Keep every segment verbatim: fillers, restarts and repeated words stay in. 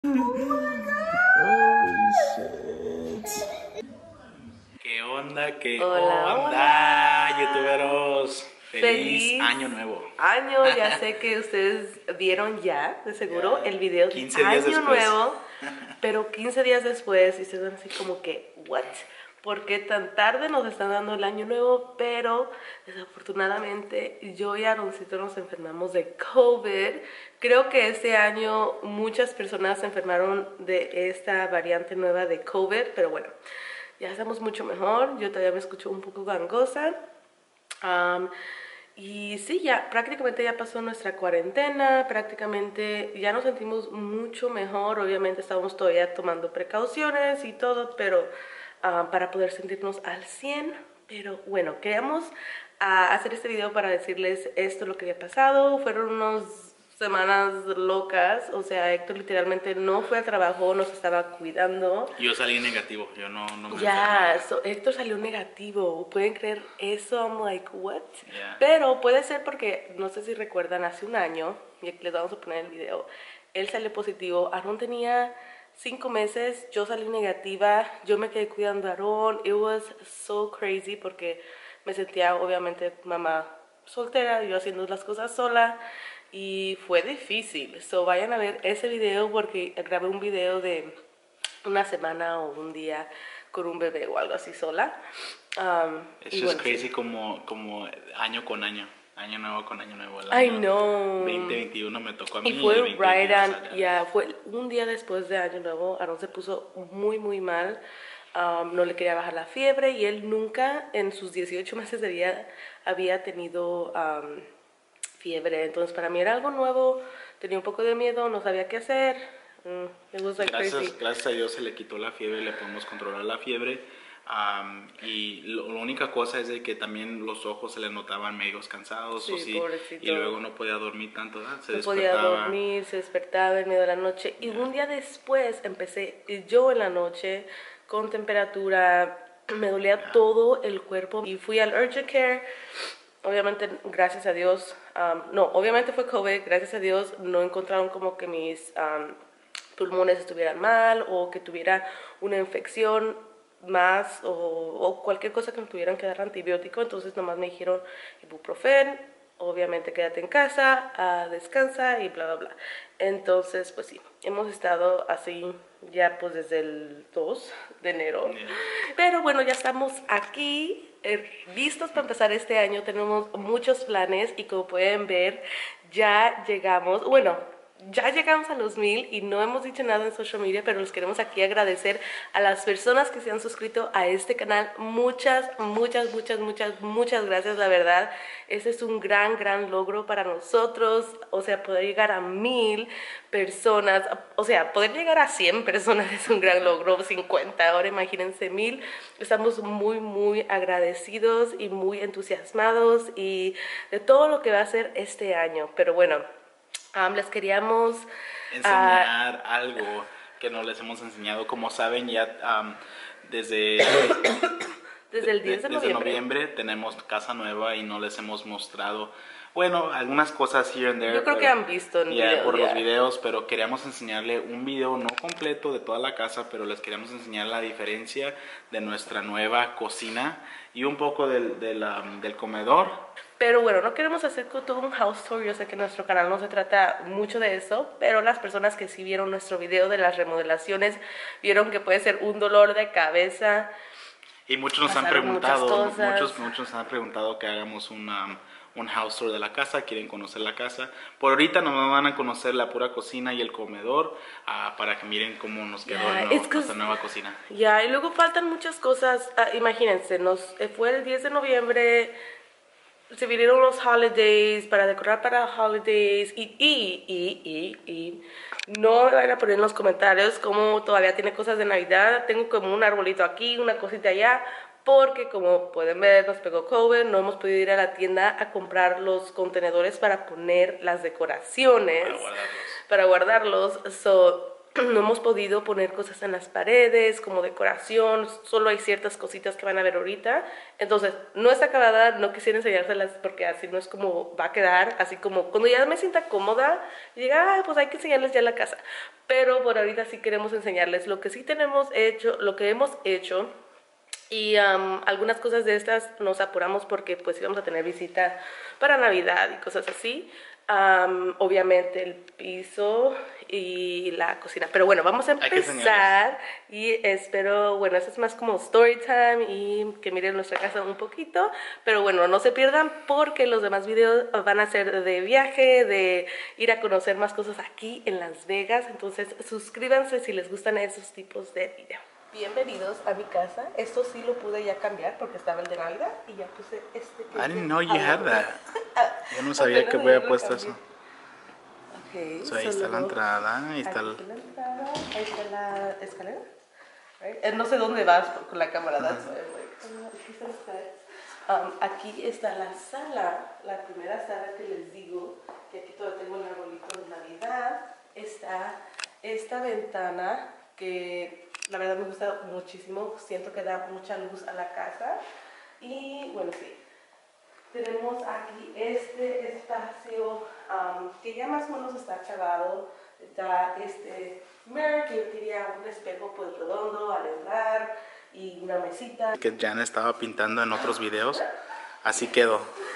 Holy shit. ¿Qué onda? ¿Qué Hola, onda, hola. youtuberos? Feliz, Feliz año nuevo. Año, ya sé que ustedes vieron ya, de seguro, Ya, el video de quince días Año después. Nuevo, pero quince días después, y se dan así como que, ¿what? ¿Por qué tan tarde nos están dando el Año Nuevo? Pero desafortunadamente yo y Aaroncito nos enfermamos de COVID. Creo que este año muchas personas se enfermaron de esta variante nueva de COVID, pero bueno, ya estamos mucho mejor. Yo todavía me escucho un poco gangosa. Um, y sí, ya prácticamente ya pasó nuestra cuarentena, prácticamente ya nos sentimos mucho mejor. Obviamente estamos todavía tomando precauciones y todo, pero uh, para poder sentirnos al cien. Pero bueno, queríamos uh, hacer este video para decirles esto, lo que había pasado. Fueron unos semanas locas, o sea, Héctor literalmente no fue al trabajo, nos estaba cuidando. Yo salí negativo, yo no, no me Ya, enfermé. so, Héctor salió negativo, ¿pueden creer eso? I'm like, what? Yeah. Pero puede ser porque, no sé si recuerdan, hace un año, y aquí les vamos a poner el video, él salió positivo, Aaron tenía cinco meses, yo salí negativa, yo me quedé cuidando a Aaron, it was so crazy porque me sentía obviamente mamá soltera, yo haciendo las cosas sola, y fue difícil. So vayan a ver ese video porque grabé un video de una semana o un día con un bebé o algo así sola. Um, Eso y es bueno, crazy sí. como, como año con año. Año nuevo con año nuevo. El I año know. veinte veintiuno me tocó a mí Y y fue el veinte right veintiuno on, sale a ya él. fue un día después de Año Nuevo, Aaron se puso muy muy mal, um, no le quería bajar la fiebre y él nunca en sus dieciocho meses de vida había tenido um, fiebre, entonces para mí era algo nuevo, tenía un poco de miedo, no sabía qué hacer, mm, it was like Gracias, crazy. gracias a Dios se le quitó la fiebre, le podemos controlar la fiebre. Um, y lo, la única cosa es de que también los ojos se le notaban medios cansados Sí, o sí, pobrecito. y luego no podía dormir tanto, ¿verdad? Se No podía despertaba. dormir, se despertaba en medio de la noche. Y Yeah. un día después empecé yo en la noche con temperatura, me dolía Yeah. todo el cuerpo. Y fui al urgent care. Obviamente, gracias a Dios, um, no, obviamente fue COVID, gracias a Dios no encontraron como que mis um, pulmones estuvieran mal o que tuviera una infección más o, o cualquier cosa que me tuvieran que dar antibiótico. Entonces nomás me dijeron ibuprofen, obviamente quédate en casa, uh, descansa y bla bla bla. Entonces pues sí, hemos estado así ya pues desde el dos de enero. Yeah. Pero bueno, ya estamos aquí, eh, listos para empezar este año. Tenemos muchos planes y como pueden ver ya llegamos, bueno, ya llegamos a los mil y no hemos dicho nada en social media, pero los queremos aquí agradecer a las personas que se han suscrito a este canal. Muchas, muchas, muchas, muchas, muchas gracias, la verdad. Este es un gran, gran logro para nosotros. O sea, poder llegar a mil personas, o sea, poder llegar a cien personas es un gran logro, cincuenta, ahora imagínense mil. Estamos muy, muy agradecidos y muy entusiasmados y de todo lo que va a ser este año. Pero bueno, Um, les queríamos enseñar uh, algo que no les hemos enseñado. Como saben, ya um, desde, desde el diez de, de, noviembre. desde noviembre tenemos casa nueva y no les hemos mostrado, bueno, algunas cosas here and there. Yo creo pero, que han visto en yeah, video, por yeah. los videos, pero queríamos enseñarle un video no completo de toda la casa, pero les queríamos enseñar la diferencia de nuestra nueva cocina y un poco del, del, um, del comedor. Pero bueno, no queremos hacer todo un house tour. Yo sé que nuestro canal no se trata mucho de eso, pero las personas que sí vieron nuestro video de las remodelaciones vieron que puede ser un dolor de cabeza. Y muchos nos han Pasaron preguntado, muchas cosas. muchos, muchos nos han preguntado que hagamos una, un house tour de la casa, quieren conocer la casa. Por ahorita nos van a conocer la pura cocina y el comedor uh, para que miren cómo nos quedó Yeah, el nuevo, it's nuestra nueva cocina. Ya, yeah, y luego faltan muchas cosas. Uh, imagínense, nos eh, fue el diez de noviembre. Se vinieron los holidays, para decorar para holidays y, y, y, y, y no me van a poner en los comentarios cómo todavía tiene cosas de Navidad. Tengo como un arbolito aquí, una cosita allá, porque como pueden ver nos pegó COVID, no hemos podido ir a la tienda a comprar los contenedores para poner las decoraciones. Para guardarlos. Para guardarlos, so... no hemos podido poner cosas en las paredes como decoración, solo hay ciertas cositas que van a ver ahorita. Entonces no está acabada, no quisiera enseñárselas porque así no es como va a quedar, así como cuando ya me sienta cómoda y diga, ah, pues hay que enseñarles ya la casa. Pero por ahorita sí queremos enseñarles lo que sí tenemos hecho, lo que hemos hecho. Y um, algunas cosas de estas nos apuramos porque pues íbamos a tener visita para Navidad y cosas así. Um, obviamente el piso y la cocina. Pero bueno, vamos a empezar y espero, bueno, eso es más como story time y que miren nuestra casa un poquito. Pero bueno, no se pierdan porque los demás videos van a ser de viaje, de ir a conocer más cosas aquí en Las Vegas. Entonces suscríbanse si les gustan esos tipos de videos. Bienvenidos a mi casa. Esto sí lo pude ya cambiar porque estaba el de Navidad y ya puse este. I didn't know you had that. Yo no sabía que había puesto eso. Okay, so, ahí está la entrada, ahí está, el... está la entrada, ahí está la escalera. Right? Eh, no sé dónde vas con la cámara. Uh-huh. That's why I'm like, oh, aquí está la escalera. Um, aquí está la sala, la primera sala que les digo, que aquí todavía tengo el arbolito de Navidad. Está esta ventana que la verdad me gusta muchísimo, siento que da mucha luz a la casa. Y bueno, sí, tenemos aquí este espacio um, que ya más o menos está acabado. Está este mirror que yo quería un espejo pues redondo al entrar y una mesita. Que Jan estaba pintando en otros videos, así quedó.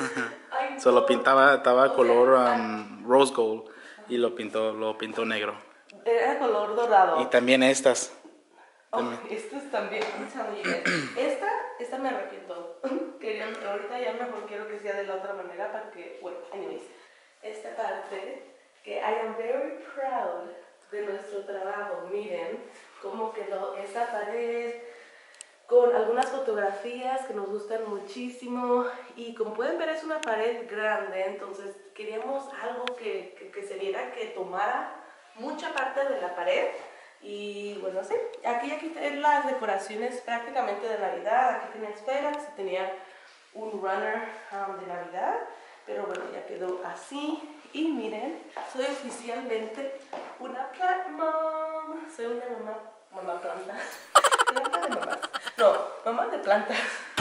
Solo pintaba, estaba color um, rose gold y lo pintó, lo pintó negro. Era color dorado. Y también estas. Oh, estas también. Esta, esta me arrepiento. Quería, ahorita ya mejor quiero que sea de la otra manera para que, bueno, anyways. Esta parte que I am very proud de nuestro trabajo. Miren cómo quedó esta pared con algunas fotografías que nos gustan muchísimo. Y como pueden ver es una pared grande, entonces queríamos algo que, que, que se viera, que tomara mucha parte de la pared. Y bueno, sí, aquí, aquí tienen las decoraciones prácticamente de Navidad. Aquí tenía esferas, tenía un runner um, de Navidad, pero bueno, ya quedó así. Y miren, soy oficialmente una plant mom. Soy una mamá, mamá planta. Planta de mamás. No, mamá de plantas.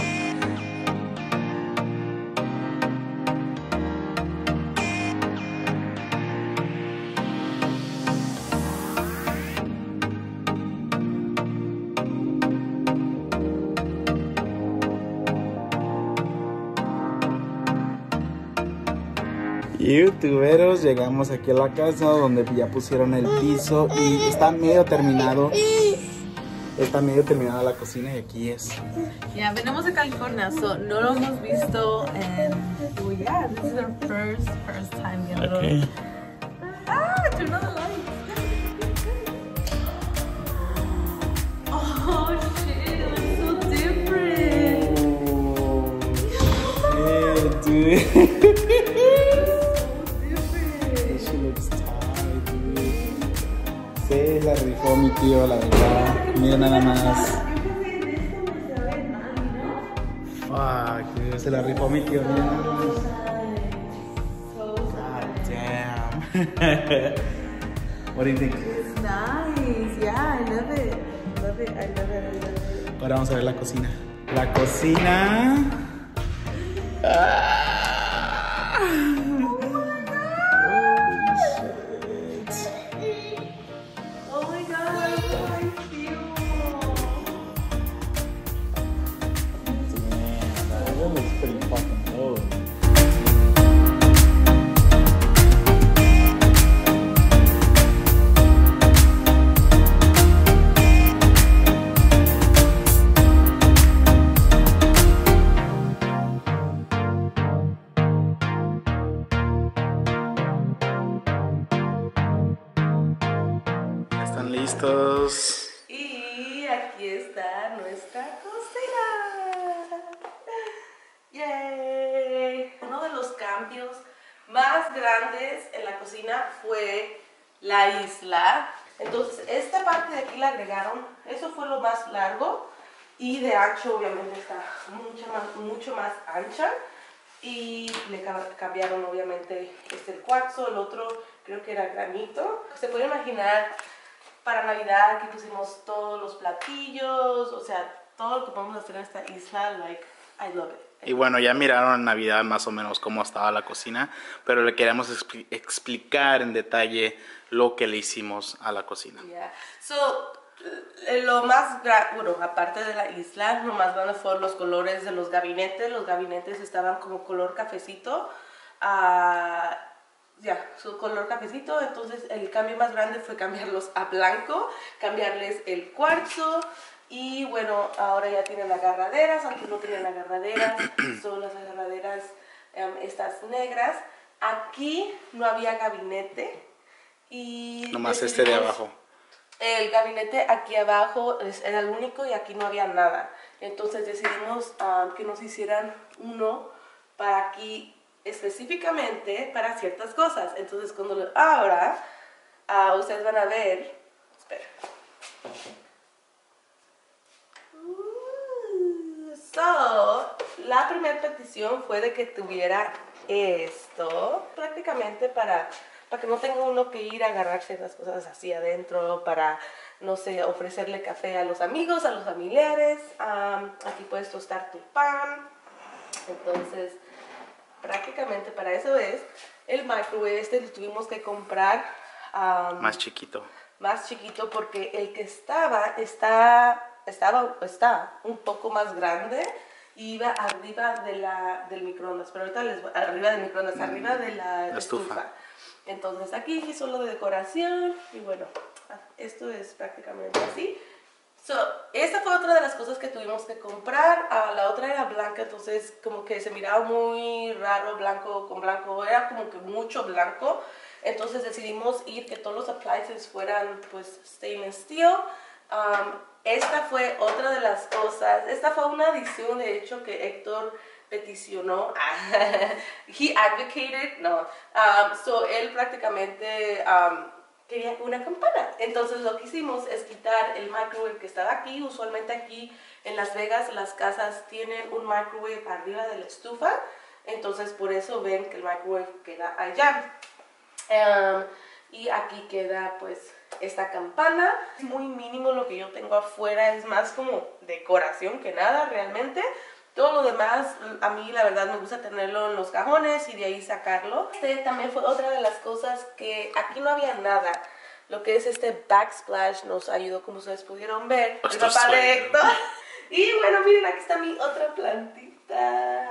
Youtuberos, llegamos aquí a la casa donde ya pusieron el piso y está medio terminado. Está medio terminada la cocina y aquí es. Ya, yeah, venimos de California, so no lo hemos visto en... Oh yeah, this is our first, first time viendo. Okay. Ah, turn on the light. Oh shit, it looks so different. Oh, shit, dude. Se la rifó mi tío, la verdad. Mira nada más. Fuck, dude, se la rifó mi tío. Mira nada más. God damn. What do you think? It's nice. Yeah, I love it. Love it. I love it. I love it. Ahora vamos a ver la cocina. La cocina. Ah. Listos. Y aquí está nuestra cocina. ¡Yay! Uno de los cambios más grandes en la cocina fue la isla. Entonces esta parte de aquí la agregaron. Eso fue lo más largo. Y de ancho obviamente está mucho más, mucho más ancha. Y le cambiaron obviamente este el cuarzo. El otro creo que era granito. Se puede imaginar para Navidad aquí pusimos todos los platillos, o sea, todo lo que podemos hacer en esta isla, like, I love it. Y bueno, ya miraron en Navidad más o menos cómo estaba la cocina, pero le queremos expli explicar en detalle lo que le hicimos a la cocina. Yeah. So, eh, lo más grande, bueno, aparte de la isla, lo más grande fueron los colores de los gabinetes. Los gabinetes estaban como color cafecito. Uh, ya, yeah, su color cafecito. Entonces, el cambio más grande fue cambiarlos a blanco, cambiarles el cuarzo. Y bueno, ahora ya tienen agarraderas, antes no tenían agarraderas, son las agarraderas um, estas negras. Aquí no había gabinete y... Nomás este de abajo. El gabinete aquí abajo era el único y aquí no había nada. Entonces decidimos um, que nos hicieran uno para aquí específicamente para ciertas cosas. Entonces cuando lo abra, uh, ustedes van a ver... Espera. So, la primera petición fue de que tuviera esto, prácticamente para, para que no tenga uno que ir a agarrarse las cosas así adentro, para, no sé, ofrecerle café a los amigos, a los familiares. Um, aquí puedes tostar tu pan. Entonces, prácticamente para eso es. El microwave este lo tuvimos que comprar um, más chiquito. Más chiquito porque el que estaba, está... Estaba, está un poco más grande y iba arriba de la, del microondas, pero ahorita les voy, arriba del microondas, mm, arriba de la, la estufa. estufa. Entonces aquí solo de decoración y bueno, esto es prácticamente así. So, esta fue otra de las cosas que tuvimos que comprar. Uh, la otra era blanca, entonces como que se miraba muy raro blanco con blanco, era como que mucho blanco. Entonces decidimos ir que todos los appliances fueran pues stainless steel. Um, esta fue otra de las cosas, esta fue una adición de hecho que Héctor peticionó, he advocated, no, um, so él prácticamente um, quería una campana. Entonces lo que hicimos es quitar el microwave que estaba aquí. Usualmente aquí en Las Vegas las casas tienen un microwave arriba de la estufa, entonces por eso ven que el microwave queda allá. Um, y aquí queda pues esta campana. Es muy mínimo lo que yo tengo afuera, es más como decoración que nada realmente. Todo lo demás, a mí la verdad me gusta tenerlo en los cajones y de ahí sacarlo. Este también fue otra de las cosas que aquí no había nada. Lo que es este backsplash nos ayudó, como ustedes pudieron ver, el papá de Héctor. Y bueno, miren, aquí está mi otra plantita.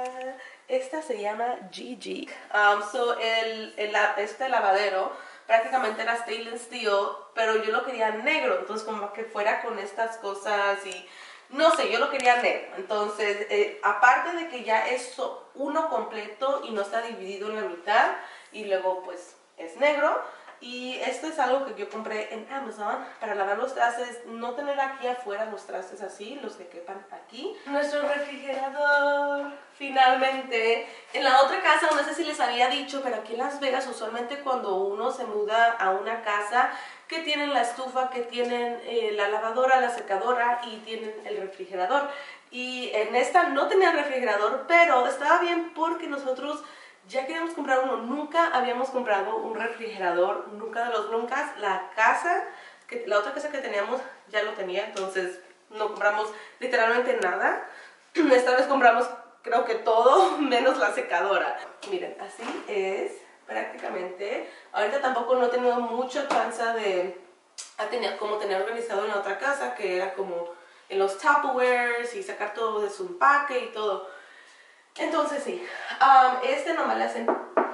Esta se llama Gigi. Um, so el, el, este lavadero prácticamente era stainless steel, pero yo lo quería negro, entonces como que fuera con estas cosas y no sé, yo lo quería negro. Entonces, eh, aparte de que ya es uno completo y no está dividido en la mitad y luego pues es negro. Y esto es algo que yo compré en Amazon para lavar los trastes, no tener aquí afuera los trastes así, los que quepan aquí. Nuestro refrigerador, finalmente. En la otra casa, no sé si les había dicho, pero aquí en Las Vegas usualmente cuando uno se muda a una casa que tienen la estufa, que tienen eh, la lavadora, la secadora y tienen el refrigerador. Y en esta no tenía refrigerador, pero estaba bien porque nosotros ya queríamos comprar uno. Nunca habíamos comprado un refrigerador, nunca de los nunca. La casa, que, la otra casa que teníamos ya lo tenía, entonces no compramos literalmente nada. Esta vez compramos creo que todo, menos la secadora. Miren, así es prácticamente. Ahorita tampoco no he tenido mucha chance de a tener, como tener organizado en la otra casa, que era como en los Tupperwares y sacar todo de su empaque y todo. Entonces sí, um, este nomás le hacen ¡tarán!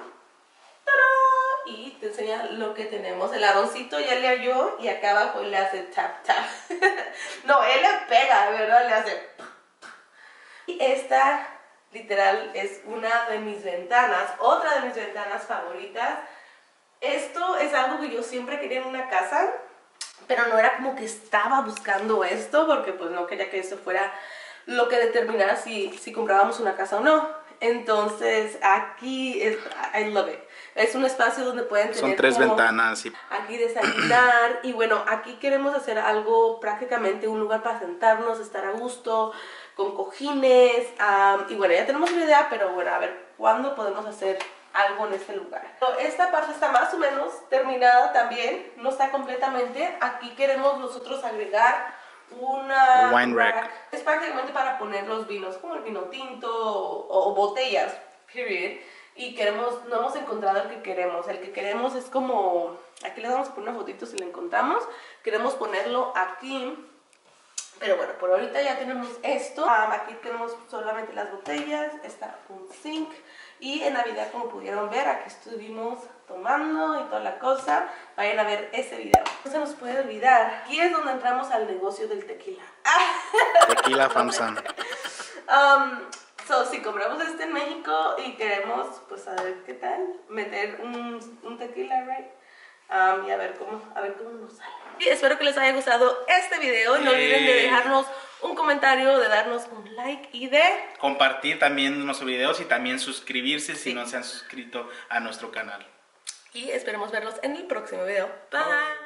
Y te enseña lo que tenemos. El aroncito ya le halló y acá abajo le hace tap tap. No, él le pega, ¿verdad? Le hace. Y esta literal es una de mis ventanas, otra de mis ventanas favoritas. Esto es algo que yo siempre quería en una casa, pero no era como que estaba buscando esto, porque pues no quería que esto fuera lo que determinara si, si comprábamos una casa o no. Entonces aquí es, I love it. Es un espacio donde pueden tener son tres como, ventanas y aquí desayunar. Y bueno, aquí queremos hacer algo, prácticamente un lugar para sentarnos, estar a gusto, con cojines. Um, y bueno, ya tenemos una idea, pero bueno, a ver cuándo podemos hacer algo en este lugar. Esta parte está más o menos terminada también, no está completamente. Aquí queremos nosotros agregar una wine rack. Es prácticamente para poner los vinos, como el vino tinto o, o botellas, period. Y queremos, no hemos encontrado el que queremos. El que queremos es como, aquí les vamos a poner una fotito si lo encontramos. Queremos ponerlo aquí. Pero bueno, por ahorita ya tenemos esto. Um, aquí tenemos solamente las botellas. Está un zinc. Y en Navidad, como pudieron ver, aquí estuvimos tomando y toda la cosa. Vayan a ver ese video. No se nos puede olvidar. Aquí es donde entramos al negocio del tequila. Tequila FAMSA. um, So, si compramos este en México y queremos, pues, saber qué tal, meter un, un tequila, right? Um, y a ver cómo, a ver cómo nos sale. Y espero que les haya gustado este video. No olviden de dejarnos un comentario, de darnos un like y de compartir también nuestros videos y también suscribirse si sí. no se han suscrito a nuestro canal. Y esperemos verlos en el próximo video. Bye. Bye.